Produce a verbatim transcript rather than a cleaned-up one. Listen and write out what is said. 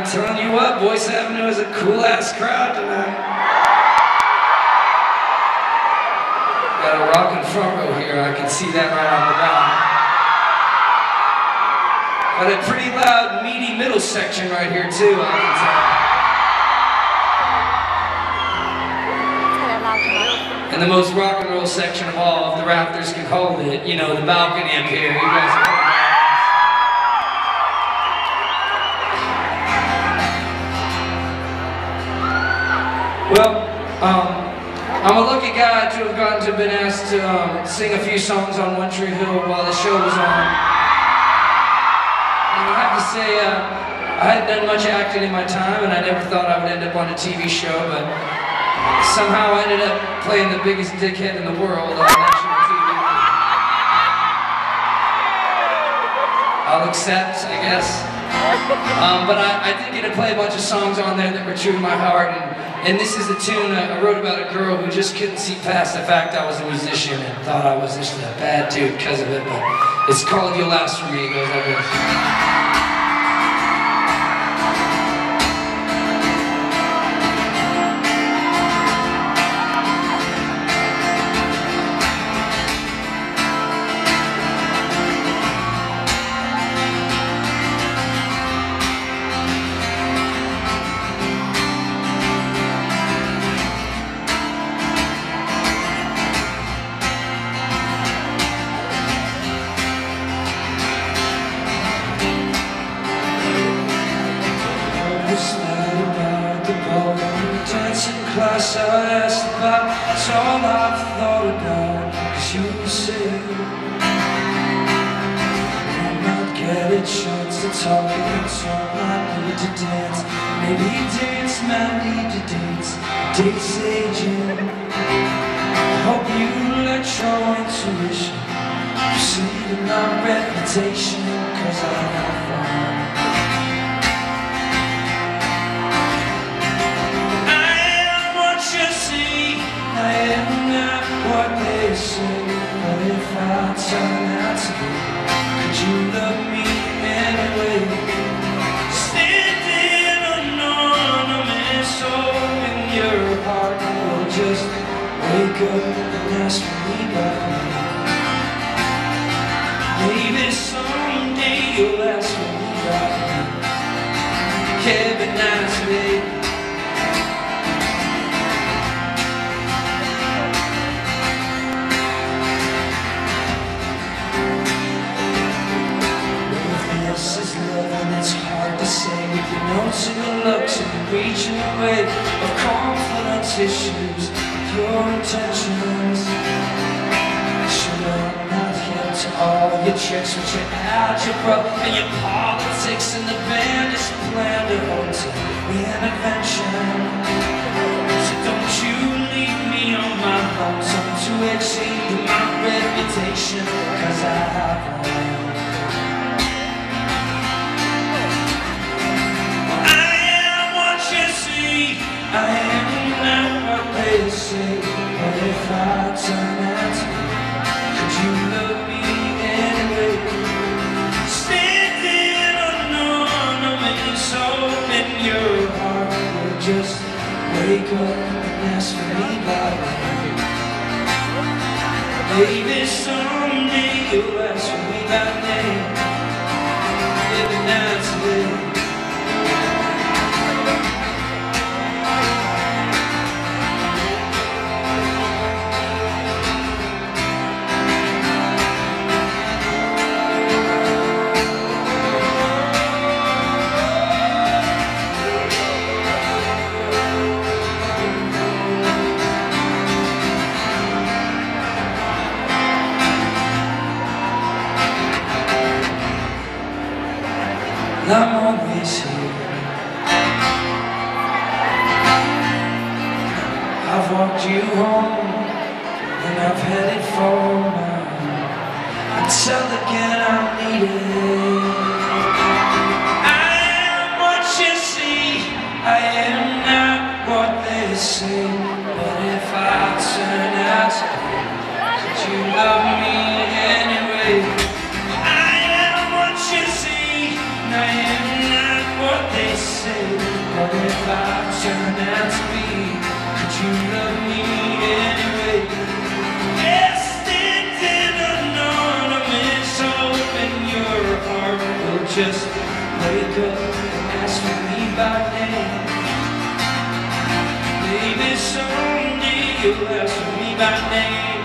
telling you what, Voice Avenue is a cool-ass crowd tonight. Got a rockin' front row here, I can see that right on the ground. Got a pretty loud, meaty middle section right here too, I can tell. And the most rock and roll section of all, if the rafters can hold it, you know, the balcony up here. You guys are Well, um, I'm a lucky guy to have gotten to have been asked to um, sing a few songs on One Tree Hill while the show was on. And I have to say, uh, I hadn't done much acting in my time, and I never thought I would end up on a T V show, but somehow I ended up playing the biggest dickhead in the world on national T V. I'll accept, I guess. Um, but I, I did get to play a bunch of songs on there that were true to my heart, and, and this is a tune I wrote about a girl who just couldn't see past the fact I was a musician and thought I was just a bad dude because of it, but it's called You'll Last For Me. It goes like this. Class I asked about, it's all I've thought about, cause you say I'm not get a chance to talk, it's all I need to dance. Maybe dance, might need to dance, date's aging. I hope you let your intuition proceed in my reputation, cause I have one. I am not what they say, but if I turn out to be, could you love me anyway? Standing anonymous, open your heart, or just wake up and ask me about me. Maybe someday you'll ask me about me. Yeah, but not today. It's hard to say with your notes and your looks and reaching away of confident issues with your intentions. Sure, I'm not hip to all your tricks with your algebra and your politics and the bandits plan to hold to reinvention. So don't you leave me on my own, something to exceed my reputation, cause I have one. I am not what they say, but if I turn out to be, could you love me anyway? Standing anonymous, open your heart, or just wake up and ask for me by name. Maybe someday you'll ask for me by name. Maybe not today. I'm always here. I've walked you home, and I've headed for mine. Until again I'm needed. I am what you see, I am not what they say. But if I turn out to be, could you love me anyway? I am what you see, I am not what they say. just wake up and ask for me by name. Maybe someday you'll ask for me by name.